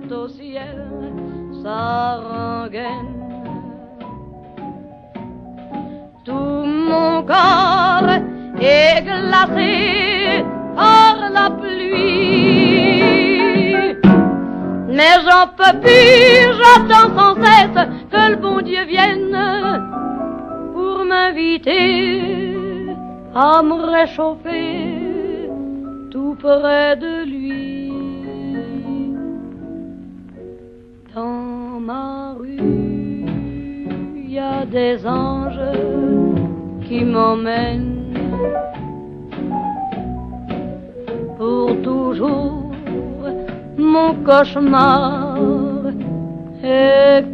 au ciel sa rengaine. Tout mon corps est glacé par la pluie, mais j'en peux plus, j'attends sans cesse que le bon Dieu vienne pour m'inviter à me réchauffer tout près de lui. Dans ma rue, il y a des anges qui m'emmènent pour toujours. Mon cauchemar est